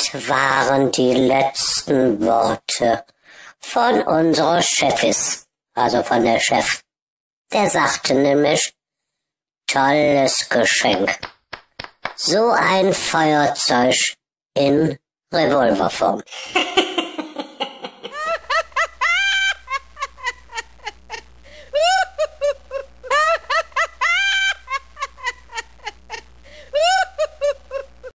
waren die letzten Worte von unserer Chefis, also von der Chef. Der sagte nämlich, tolles Geschenk. So ein Feuerzeug in Revolverform.